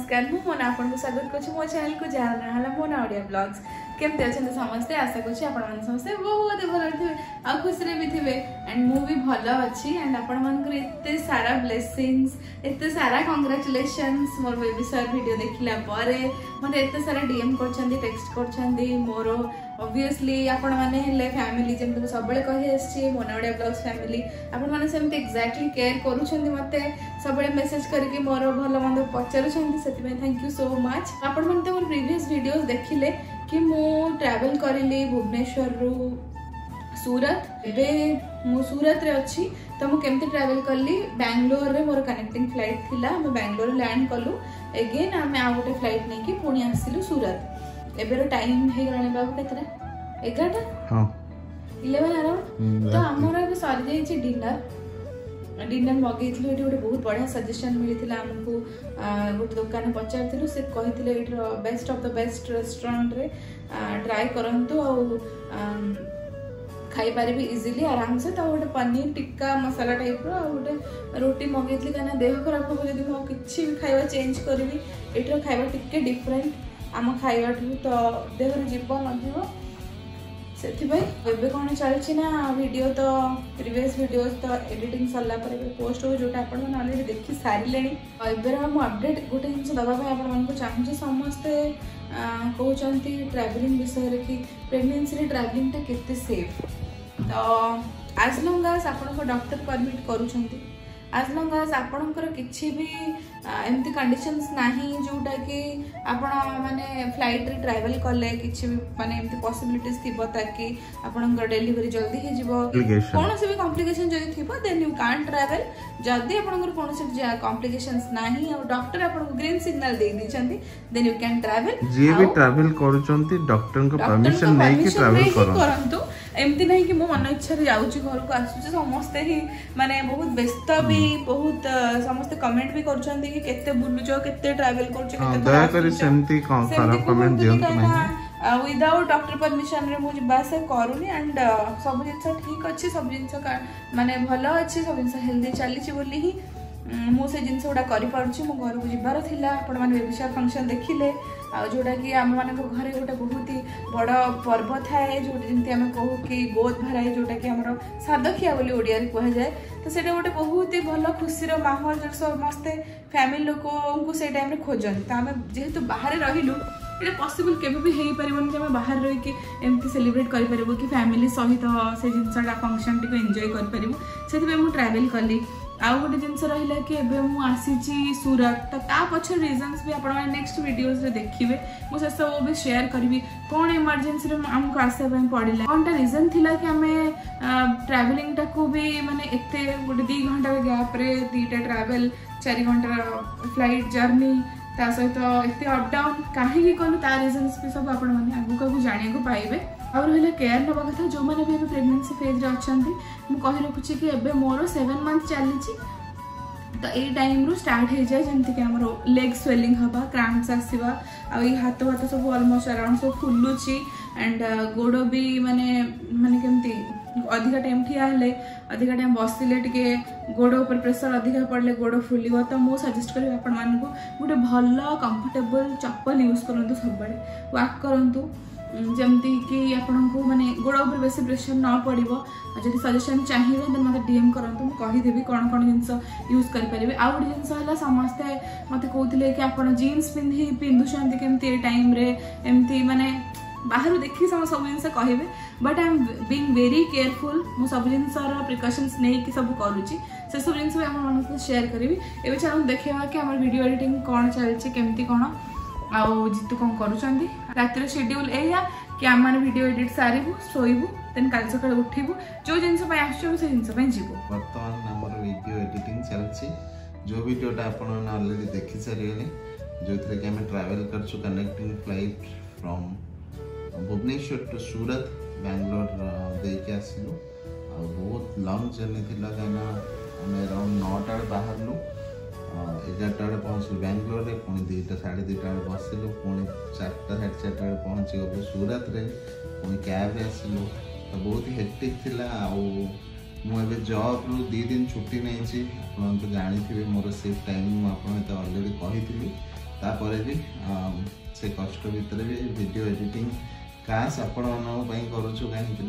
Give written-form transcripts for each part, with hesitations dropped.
नमस्कार मु मोना आपको स्वागत कर मो चैनल को जहाँ ना मोना ओडिया ब्लॉग्स केमती अच्छे समस्ते आशा कर समस्ते बहुत भल थे आ खुशी भी थे एंड मु भी भल अच्छी एंड आपते सारा ब्लेसिंग्स एत सारा कंग्रेचुलेशंस मोर बेबी सर वीडियो देखला मत एत सारा डीएम कर टेक्स्ट कर मोर ऑब्वियसली आपण माने हेले फैमिली जेमते सब बेले कहि आछि मोना ओडिया ब्लॉग्स फैमिली आपण माने सेमते एक्जेक्टली केयर करूछन्ती मते सब बेले मेसेज करके मोर भल मंद पचारुछन्ती सेति थैंक यू सो मच आपण माने मोर प्रीवियस वीडियोस देखिले कि मु ट्रैवल करिली भुवनेश्वर रु सूरत एबे मु सूरत रे अछि तो मु केमते ट्रैवल करली बेंगलोर रे मोर कनेक्टिंग फ्लाइट थिला हम बेंगलोर लैंड कलु अगेन हम आ गोटे फ्लाइट नै कि पुणी आसिलु सूरत एबेर टाइम हे गलाने बाबू केतरा 11 हां 11 अराउंड तो हमर अब सरी जाई छी डिनर मगेइथिलु एठी गोटे बहुत बढ़िया सजेशन मिलिथिला हमकु गोटे दुकान पचारथिलु से कहिथिले एठर best of the best restaurant रे ट्राई करंतु आ खाई पारे भी इजीली आराम से तो गोटे पनीर टिक्का मसाला टाइप रो गोटे रोटी मगेइथिली काना देह खराब हो जदी मो किछि भी खाइबा चेंज करबी एठर खाइबा टिके डिफरेंट आम खाइबा तो देह जीव न से कौन चलती ना वीडियो तो प्रीवियस वीडियोस तो एडिटिंग सरला पोस्ट हो जोटा आप ऑलरेडी देखि सारे मुझे अपडेट गोटे जिन दवाई चाहूँगी समस्ते कहते ट्रैवलिंग विषय कि प्रेगनेंसी ट्रैवलिंग टा केते सेफ तो आज लंग आज आप डॉक्टर परमिट करूछंती आज लंग आज आपणकर किसी भी एमती कंडीशंस नाही जोटा कि आपण माने फ्लाइट रे ट्रैवल कले किसी भी माने एमती पॉसिबिलिटीज थिबो ताकि आपणकर डिलीवरी जल्दी हे जिवो कोन से भी कॉम्प्लिकेशन जदी थिबो देन यू कांट ट्रैवल जदी आपणकर कोन से कॉम्प्लिकेशंस नाही और डॉक्टर आपन ग्रीन सिग्नल दे दी छंती देन यू कैन ट्रैवल जे भी ट्रैवल करूचंती डॉक्टर को परमिशन नै कि ट्रैवल करंतु एमती नहीं कि मो मन इच्छा रे जाउची घर को आसुची समस्त ही माने बहुत व्यस्त भी बहुत समस्त कमेंट भी करछंती कि केते बुलुचो केते ट्रैवल करछो केते दया करी सेमती खराब कमेंट दियंत नहीं विदाउट डॉक्टर परमिशन रे मु जिबा से करूनी एंड सब जिंस ठीक अछि सब जिंस माने भलो अछि सब जिंस हेल्दी चली छि बोली ही मु से जिंस उडा करि पारुछि मो घर को जिबार थिला आपण माने बेबी शावर फंक्शन देखिले आ जोटा कि आम मान घरे गोटे बहुत ही बड़ पर्व थाए जो जमी आम कहू कि गोद भराई जोटा कि आम सादखिया बोली ओडिया रे कह जाए तो सेटा गोटे बहुत ही भल खुशीर माहौल जो समस्ते फैमिली लोक को से टाइम रे खोजन तो आम जेहेतु बाहर रहिलु ये पॉसिबल केबे भी हेई परिबन कि हम बाहर रही कि एमती सेलिब्रेट करि परिबो कि फैमिली सहित से जिनसटा फंक्शन टिको एन्जॉय करि परिबो सेति मु ट्रैवल कली आउ गोटे जिनस रहा कि एबे मु आसी सूरत तो ता पछर रीजंस भी आपण नेक्स्ट वीडियोस रे देखिबे मु से सब भी शेयर करबी कोन इमरजेंसी रे हमको आसे पय पड़िला कोनटा रीजन थिला कि हमें ट्रैवलिंग टा को भी माने एते गोटे 2 घंटा गैप रे दीटा ट्रैवल 4 घंटा फ्लाइट जर्नी ता सहित एते अप डाउन काहे कलु ता रीजंस भी सब आपण माने आगु जानिया को पाइबे और रहा केयर नवा कथा जो मैंने भी प्रेगनेंसी फेज रे अच्छी मुझे कही रखुच्छी कि एबे मोर 7 मंथ चली तो ये टाइम रू स्टार्ट हो जाए जमती कि आम लेग स्वेलिंग हवा क्रैम्प्स आसवा आ हाथ भात सब ऑलमोस्ट अराउंड सब फुलुची एंड गोड़ भी माने माने केमती अधिका टाइम ठिया हेले अधिका टाइम बसिले टिके गोड़ ऊपर प्रेशर अधिका पड़े गोड़ फुलिव तो मु सजेस्ट करी आपण मानकु गोटे भल कंफर्टेबल चप्पल यूज करंतु सब बड़े वॉक करंतु जमती कि आपन को माने गोड़ ऊपर बेसी प्रेशर न पड़िबो जदि सजेशन चाहिए देन मते डीएम करंतु मु कहि देबी कोन कोन जिंस यूज करि परिबे आ गोटे जिंस हला समस्ते मते कहउथिले कि आपन जीन्स पिंधुछंती केमती ए टाइम रे एमती माने बाहर देखि सब जिनस कहे but I am being very careful मु सब जिनस प्रिकॉशंस नै कि सब करूची से सब जिनस हम मन से शेयर करबी एबे चलो देखिबा कि हमर वीडियो एडिटिंग कोन चलची केमती कोन आउ जितु कौन करूछंती रातिर शेड्यूल एया कि आम माने वीडियो एडिट सारिबु सोइबु देन काल सकाळ उठिबु जो जिंस पय आछो से जिंस पय जीवु वर्तमान हमर वीडियो एडिटिंग चलची जो वीडियोटा आपण ऑलरेडी देखि सारिले जोथरे कि हम ट्रैवल करछु connecting flight from Bhubaneswar to Surat Bangalore दे के आसिलु आ बहुत लॉन्ग जर्नी थिला गाना हम अराउंड 9टा बाहरलु 11टा पहुँचलु बेंगलोर रे पुणी 2टा 2:30 बसिलु पुणी 4टा 4:30 पहुँची गलु सूरत रे पुणी कैब आसिलु तो बहुत हेक्टिक थिला आ मु एबे जॉब रु 2 दिन छुट्टी नहीं छी आपण तो जानि थिबे मोर शिफ्ट टाइम मु आपण तो ऑलरेडी कहिथिली तापर भी से कष्ट भितर भी वीडियो एडिटिंग काश आपण मानक करूँ कहीं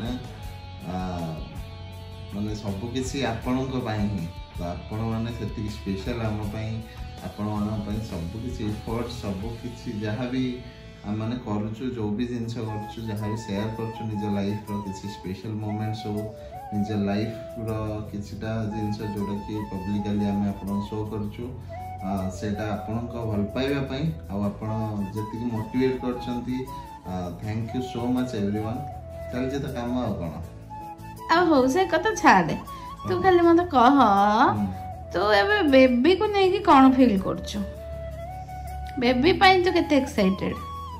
माने सबकिछि आपणक ही तो आपण मैंने से स्पेशल आम आपण मान सबकिछि एफर्ट सबकिछि जहाँ भी आम मैंने करुचु जो भी जिनस करुचु जहाँ भी शेयर करुचु निज लाइफ रो किसी स्पेशल मोमेंट्स हो निज लाइफ रो किछिटा जिनस जोटा कि पब्लिकली आम आपन शो करुचु सेटा आपन को भल पाइबा पई आ आपन जति मोटिवेट करछंती thank you so much everyone चल जे तो काम आ कोन आ हो से कत छाड़े तू खाली मत कह तू एबे बेबी को नहीं कि कोन फील करछु बेबी पाई तो केते एक्साइटेड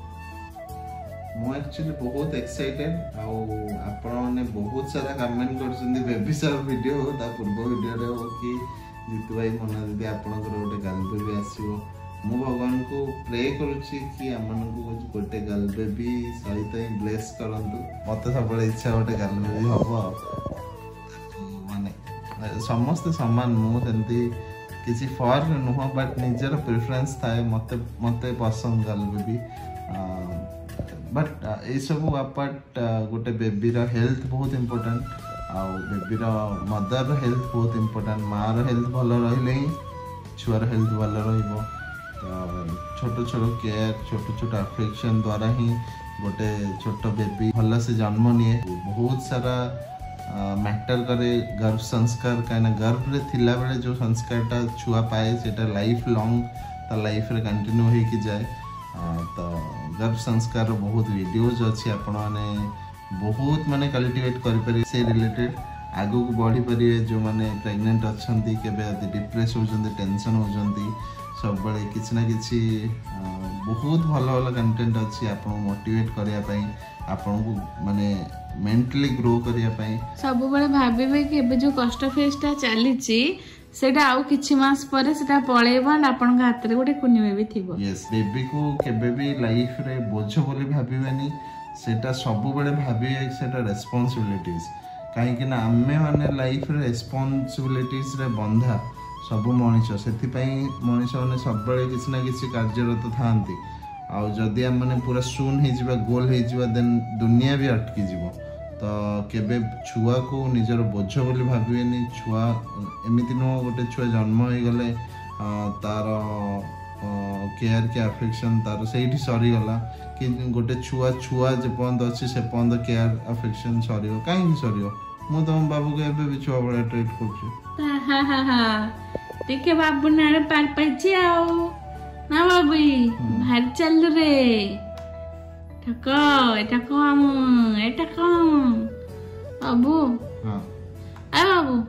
मु एक्चुअली बहुत एक्साइटेड आपण माने बहुत सारा कमेंट करछंदी बेबी सर वीडियो ता पूर्व वीडियो रे हो कि जीतू भाई मना दीदी आपण को गोटे गर्ल बेबी आसीबो मु भगवान को प्रे करूची कि हमन को गोटे गर्ल बेबी सहित ही ब्लेस करंतु मते सब इच्छा गोटे गर्ल बेबी हबो माने समस्त समान मु तंती किसी फॉर नुह बट निजर प्रेफरेंस थाए मते मते पसंद गर्ल बेबी बट ये सब अपार्ट गोटे बेबी रो हेल्थ बहुत इम्पोर्टेंट आउ बेबी रो मदर रो हेल्थ बहुत इम्पोर्टेंट माँ रो हेल्थ भल रहिले ही छुआर हेल्थ भल रहिबो छोट छोट केयर छोट छोट अफेक्शन द्वारा ही गोटे छोट बेबी भल से जन्म निए बहुत सारा मैटर करे गर्भ संस्कार कहीं गर्भ रे थिला बेले जो संस्कारटा छुआ पाए सेटा लाइफ लॉन्ग ता लाइफ रे कंटिन्यू होई कि जाए तो गर्भ संस्कार बहुत वीडियोज अच्छी आपण मैंने बहुत माने कल्टिवेट करि से रिलेटेड आगु को बढ़ी पारे जो माने प्रेग्नेंट अच्छंती केबे डिप्रेस होजंती टेंशन होजंती सब बळे किछि ना किछि बहुत भल भल कंटेंट अच्छी आपण मोटिवेट करिया पई आपण को माने मेंटली ग्रो करिया पई सब बळे भाबिबे कि एबे जो कष्ट फेसटा चलीची सेटा आउ किछि मास परे सेटा पळेबा आपन हाथ रे गोटे कुनी बेबी थिबो यस बेबी को केबे भी लाइफ रे बोझ बोली भाबिबानी सेटा सब बळे भाबिए सेटा रिस्पांसिबिलिटीज काहे कि ना आमे माने लाइफ रे रिस्पांसिबिलिटीज रे बंधा सब मनीष सेति पई मनीष माने सब बळे किछि ना किछि कार्यरत थांती आ जदी हम माने पूरा सुन हे जिबा गोल हे जिबा देन दुनिया भी अटकी जिवो तो केबे छुआ को निजर बोझ बोली भाबिबेनी छुआ एमिति नो गोटे छुआ जन्म हो गले तार केयर के अफेक्शन तार सेठी सरी गला कि गोटे छुआ छुआ जे पॉइंट अछि से पॉइंट केयर अफेक्शन सरीयो काहे सरीयो मु तो बाबू के एबे भी छुआ बड़ा ट्रीट करछु हा हा हा देखे बाबू नारे पार पाइछि आउ ना बाबू भार चल रे ठको एटा कम एटा कम बाबू हां आ बाबू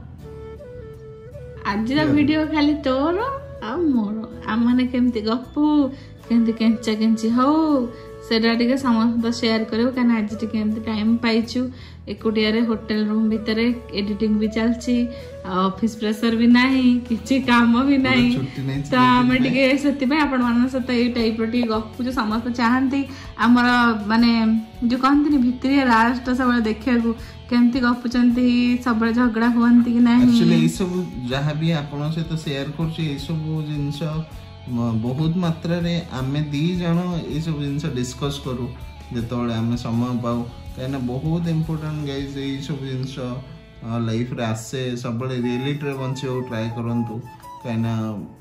आज रा वीडियो खाली तोर आ मोर आ माने केमती गप्पू केमती केंचा केंची हो सेटा टिके समस्त शेयर करियो काना आज टिके केमती टाइम पाइछु एकुटिया रे होटल रूम भीतर एडिटिंग भी चलची ऑफिस प्रेशर भी नाही किछि काम भी नाही तो हम टिके सती में आपण मान सत ए टाइप रो गप्पू जो समस्त चाहंती हमर माने जो कहंती भितरिया लास्ट सब देखिया को केमती गपुचंती सब झगड़ा हुअंती कि नाही एक्चुअली ए सब जहां भी आपण से तो शेयर करछि ए सब जिंस बहुत मात्रा रे आमे दी जण ए सब जिंस डिस्कस करू जेतोळे आमे समय पाऊ कहना बहुत इम्पोर्टेंट गाइस ए सब जिंस लाइफ रे आसे सब रियलिटी रे बंचियो ट्राई करंतु कहना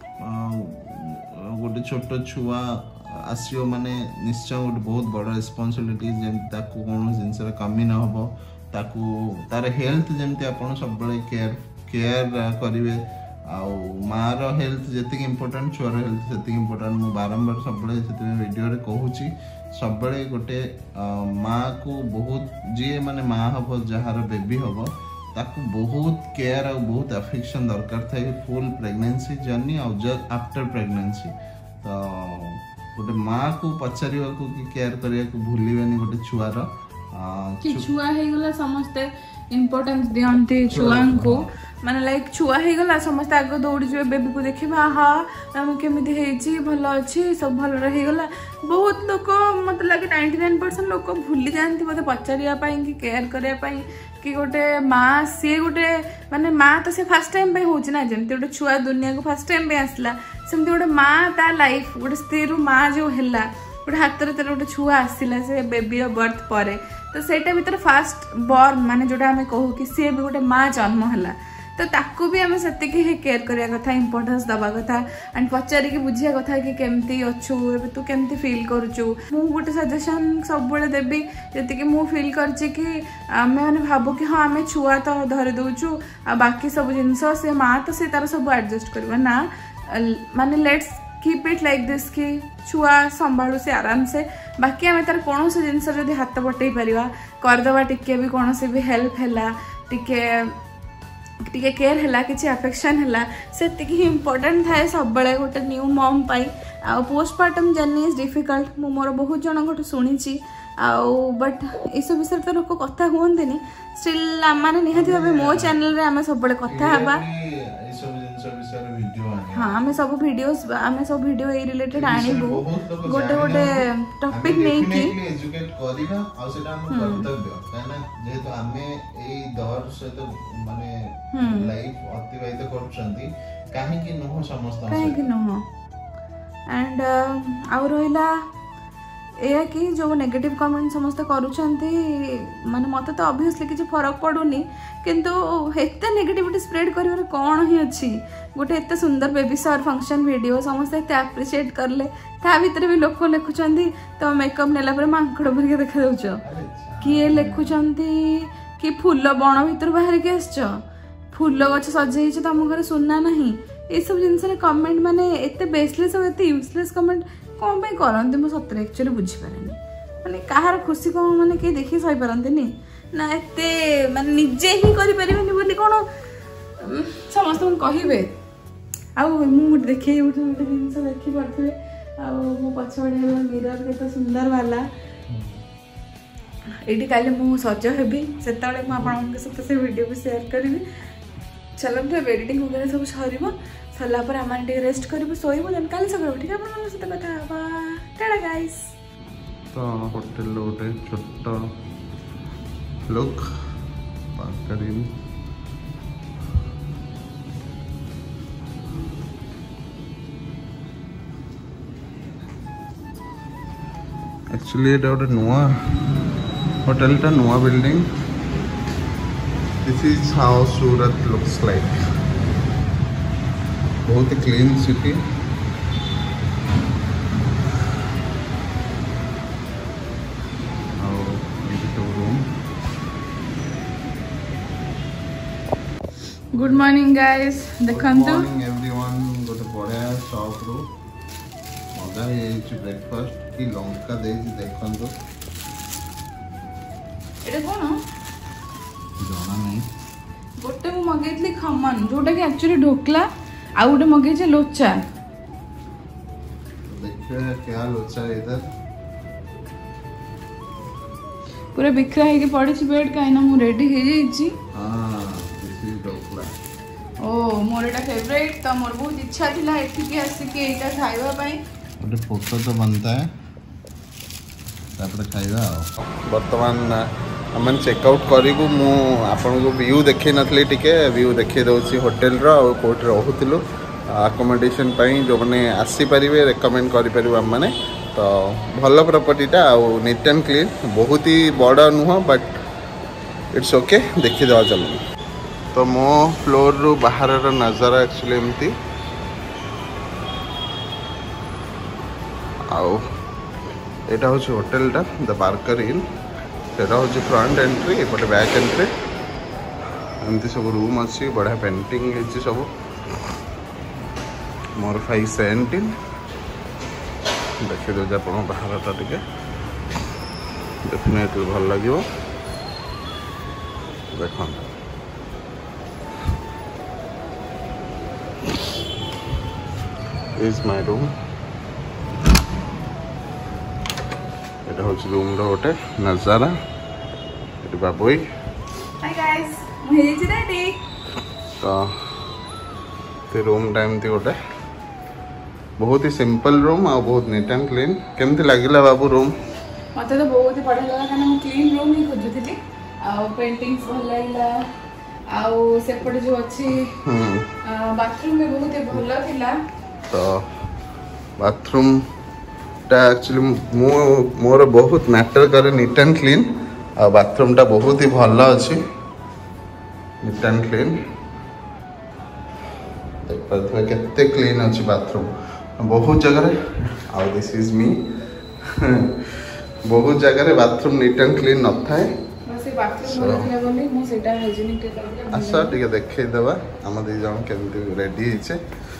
गोटे छोट छुआ आसियो माने निश्चय गोटे बहुत बड़ रिस्पांसिबिलिटी जेम ताकू कोन जिंस रे कमी न होबो ताकू तार हेल्थ जेमते आपण सब केयर करिवे आउ माँ रो हेल्थ जति इम्पोर्टेंट छुआर हेल्थ जति इम्पोर्टेंट मु बारंबार सब वीडियो रे कहूची सब गोटे माँ को बहुत जी माने माँ हम जार बेबी हम ताकू बहुत केयर और बहुत अफेक्शन दरकार थाए फुल प्रेगनेंसी जर्नी और आफ्टर प्रेगनेंसी तो गोटे माँ को पचार कि केयर करने को भूलिबेनी गोटे छुआर कि छुआ हे गला समस्ते इम्पोर्टेंस दियंती छुआ को माने लाइक छुआ हो गला समस्त आग दौड़ी जाए बेबी को देखा हाँ केमी भल अच्छी सब भल रहीगला बहुत लोग मत लगे 99% लोग भूली जाती मतलब पचारिया कि केयर करने कि गोटे माँ सी गोटे माने माँ तो से फास्ट टाइम पे होची ना जमती गोटे छुआ दुनिया को फास्ट टाइम पे आसला सेमती गोटे माँ ता लाइफ गोटे स्त्री रु माँ जो हैला गोटे हाथ में गोटे छुआ आसला से बेबी बर्थ पर तो सेटा भीतर फास्ट बॉर्न माने जोटा आम कहू कि सी भी गोटे माँ जन्म है तो ताकू भी आम से केयर करने कथा इंपोर्टेंस दबा कथा एंड पचारिक बुझिया कथा कि केमती अच्छु तू केमती फील करुचु मु गोटे सजेशन सब देवी जी मु फील करची कि आम मैंने भावु कि हाँ आम छुआ तो धरी दौचु आ बाकी सब जिनस से माँ तो से तार सब एडजस्ट कर ना माने let's keep it like this कि छुआ संभालू से आराम से बाकी आम तार कौन से जिनस जब हाथ बटई पार करदे टिके भी कौन से भी हेल्प है टिके केयर है किसी अफेक्शन है से इम्पोर्टेंट थाए सब बड़े गोटे न्यू मम पाई आ पोस्टमार्टम जर्नी इज डिफिकल्ट मु मोर बहुत जन शुणी बट इस विषय तो लोक कथा हुए स्टिल मैंने निहाती भाव मो चैनल रे आम सब कथा हवा हाँ आम सब वीडियो ए रिलेटेड आनिबु गोटे गोटे टॉपिक नहीं कि एजुकेट करिबा आ सेटा हम कर्तव्य काना जेहेतु आमे एई दौर से तो माने लाइफ अतिबाहित करछंती काहे कि नहो समस्त काहे कि नहो एंड आ रहिला एया कि जो नेगेटिव कमेंट समस्त करूछंती माने मते तो ऑब्वियसली किछ फरक पडुनी किंतु एते नेगेटिविटी स्प्रेड करिवार कोन ही अछि गोटे एते सुंदर बेबी शावर फंक्शन वीडियो समस्त एते एप्रिशिएट करले ता भीतर भी लोक लिखुछंती तो मेकअप नेला पर मांकड़ भरिके देखा दउछो किए लिखुछंती कि फूल बण भीतर बाहर के आछो फूल गछ सजै छ तम घर सुनना नहीं ए सब जिंस रे कमेंट माने एते बेसलेस और एते यूजलेस कमेंट कौन पे करते मुझे सतरे एक्चुअली बुझीपारे माने कहार खुशी को माने के देखी सही पारती ना एते माने निजे ही करि परिबेनी बोली कोन समस्त कहिबे आ मु देखै उठे उठे जिंस देखि परथे आ मो पछबडे मिरर केते सुंदर वाला एटी काले मु सज हेबी सेताळे मु आपन के साथ से वीडियो भी शेयर करबी चलो तो एडिटिंग वगैरह सब सरीबो सरला पर आम रेस्ट करूँ शोबू देन काली सकाल उठिक सहित कथा टाटा गाइस तो होटल गोटे छोट लुक पार्करिन एक्चुअली ये गोटे नुआ होटल टा नुआ building this is how Surat looks like बहुत ही clean city good morning guys देखंतु गुड मॉर्निंग एवरीवन गोटे बड़ा शॉप रो मजा हे ब्रेकफास्ट की लंका दे देखंतु एटा कोन जाना नहीं गोटे मु मगेतली खमन जोटा कि एक्चुअली ढोकला आ गोटे मगे लोचा देखिए क्या लोचा इधर पूरा बिखरा है पड़ी बेड कहीं ना मु रेडी हो जाइए हां दिस इज ढोकला ओ मोर एटा फेवरेट तो मोर बहुत इच्छा थिला एठिके आसी के एटा खाइबा पई गोटे फोटो तो बनता है तापर खाइबा वर्तमान हमन चेकआउट करिगु मु आपन को व्यू देखै नथले टिके व्यू देखै दउची होटल रो और कोट रहउतिलु अकोमोडेशन पई जो माने आसी परिबे रेकमेंड करि परिबो हम माने तो भल प्रॉपर्टीटा आ नीट एंड क्लीन बहुत ही बड़ा नुह बट इट्स ओके देखि दवा चलो तो मो फ्लोर रो बाहर रो नजारा एक्चुअली एमती आओ एटा होची होटल टा द पार्कर इन सेटा होची फ्रंट एंट्री एपटे बैक एंट्री एमती सब रूम अच्छी बढ़िया पेंटिंग है सब मोर 517 देखिए दो आप बाहर टा टिके डेफिनेटली भल लगे देख इज माय रूम এটা হচ্ছে রুম র গোটে নজারা এটি বাবুই হাই গাইস गाइस मुझे रेडी तो रूम टाइम थी गोटे बहुत ही सिंपल रूम आ बहुत नीट एंड क्लीन केमती लगिला बाबू रूम मत तो बहुत ही बढ़िया लगा कारण मैं क्लीन रूम ही खोजुଥିଲି आ पेंटिंग्स भल लागला आ सेपटे जो अच्छी बाथरूम भी बहुत ही भल थिला तो बाथरूम टा एक्चुअली मोर बहुत मैटर करे नीट एंड क्लीन आ बाथरूम टा बहुत ही भल अच्छी नीट एंड क्लीन देख पारे केते क्लीन अच्छी बाथरूम बहुत जगह आउ दिस इज मी बहुत जगह बाथरूम नीट एंड क्लीन न थाए आस टे देखा आम दी जन केमती रेडी होचे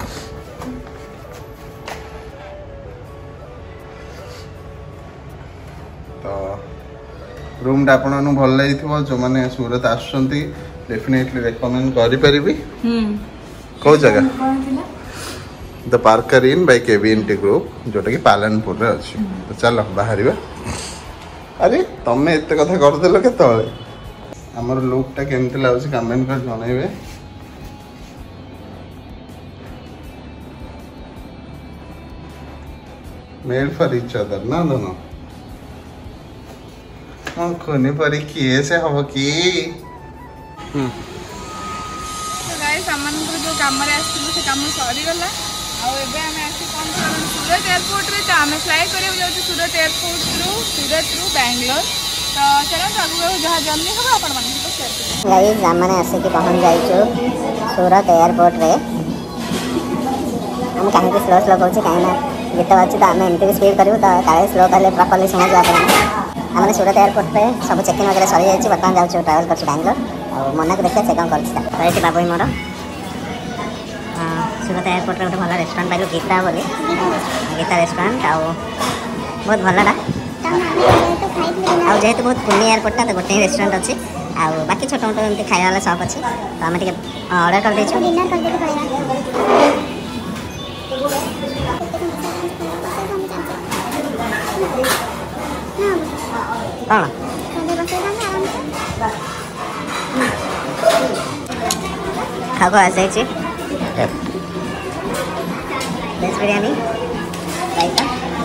तो रूम टा आपन भल लगी जो मैंने सूरत आसुंती डेफिनेटली रेकमेंड करि परिबी कौ जगह the Parker Inn by KVNT group जोटा कि पालनपुर रे अछि तो चलो बाहर अरे तमें एत कथा करदेल के आमर लुकटा केमती लगुच कमेंट कर जनइबे मेड फॉर इच अदर ना दोनों खुनी परी किए से हम कि गाइस हमन जो काम रे आस्थिलु से काम सरी गला आ एबे हमें आसी कोन करन सूरत एयरपोर्ट रे त हमें फ्लाई करे जाउ सूरत एयरपोर्ट थ्रू बैंगलोर तो चलो आगु जहाँ जर्नी होगा अपन मन को शेयर करें गाइस हमने आसे कि पहुंच जाइछु सूरत एयरपोर्ट रे हम कहीं भी स्लो कहूँ कहीं ना गीत अच्छी तो आम एमती भी स्पीड करूँ तो काले स्लो कले प्रॉपर्ली शुणा जाए हमने सूरत एयरपोर्ट पे सब चेकिंग वगैरह सरी जाइए बर्तमान जाऊँ ट्रावेल कर बैंगलोर और मना को देखिए से कौन कर बाबू मोर सूरत एयरपोर्ट गोटे भल रेस्टोरेंट पाइलु गीता बोली गीता रेस्टोरेंट आ बहुत भलटा जेहेतु बहुत पुण्य एयरपोर्टा तो गोटे रेस्टोरेंट अच्छी आ बाकी छोट मोट एमती खाया वाला शॉप अच्छी तो आम ऑर्डर कर देछु कौन खाको आ जाइए वेज बिरयानी रायता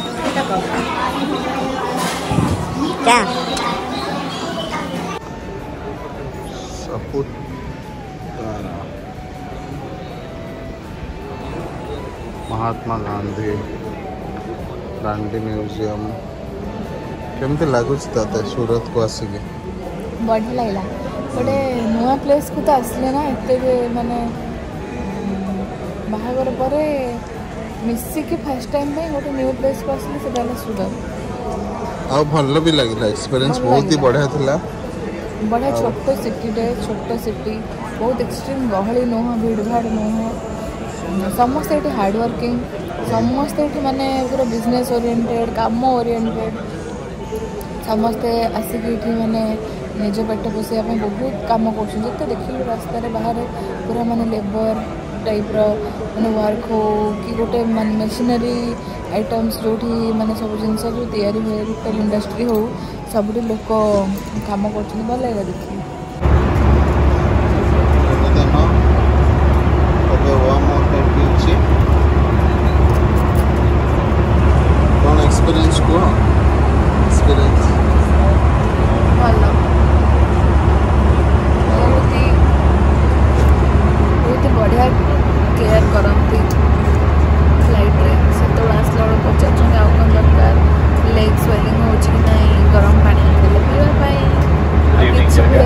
क्या महात्मा गांधी म्यूजियम केमती लगुच ते सूरत को आसिक बढ़िया लगला गोटे नुआ प्लेस को तो आसले ना एते माने बाहागर पर मिसिकी फर्स्ट टाइम में गोटे न्यू प्लेस को आसले से सूरत आ भल भी लगिला एक्सपीरियंस बहुत ही बढ़िया थिला बढ़िया छोट सिटी बहुत एक्सट्रीम गहली नुह भीड़ भाड़ नुह समस्ते ये हार्ड वर्किंग समस्ते ये माने पूरा बिजनेस ओरिएंटेड काम ओरिएंटेड समस्ते आसिक माने निज पेट पोषापी बहुत कम कर देखिलु रास्तार बाहर पूरा माने लेबर टाइप माने वर्क हो कि गोटे मेसिनरी आइटम्स जो माने सब जिनस जो तैयारी हुए रिटेल इंडस्ट्री हो सब लोक काम कर भल लगे देखिए कौन एक्सपीरियंस को एक्सपीरियंस भल बहुत बढ़िया केयर करती फ्लाइट रे से आसला बेल पचार आउ कौन दरकार लेग स्वेलिंग हो गरम पानी पीवाई किसी भी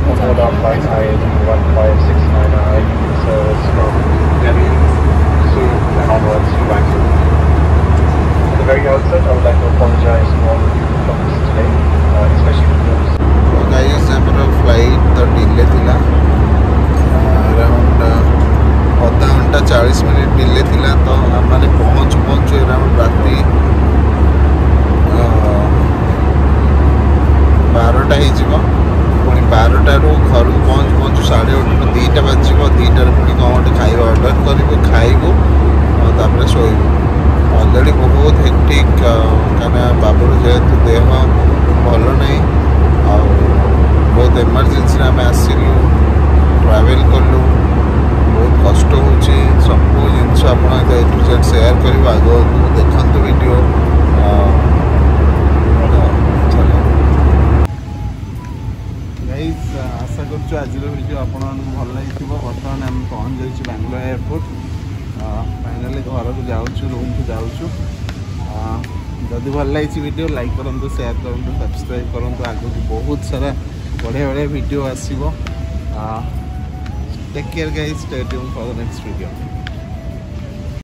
very outset, I would like to apologize to all of you for coming today, especially for those. Guys, our flight तो डिले थिला अराउंड आधा घंटा 40 मिनट डिले थिला तो हमारे पहुँच अराउंड राति 12टा हो पुणी 12टारू घर पहुँचु 8:30 2टा बाजिब 2टार पुणी कौन गोटे खाଇବା ऑर्डर करूँ खाइबू तापर शोबू अलरेडी बहुत हेक्टिक कारण बाबूर जेहेतु देह भल नहीं बहुत एमरजेंसी आम आसलु ट्रावेल कलु बहुत कष्ट हो सब जिनस आप सेयार कर आग देखु वीडियो गाइस आशा करूँ आज वीडियो आपण भल लगी बर्तमान आम पहुँच जाइए बांग्लोर एयरपोर्ट फाइनाली घर को जाऊँ रूम को जाऊँ जदि भल लगी वीडियो लाइक करूँ शेयर करूँ सब्सक्राइब करूँ आगे बहुत सारा बढ़िया बढ़िया वीडियो आसो take care guys stay tuned for the next video.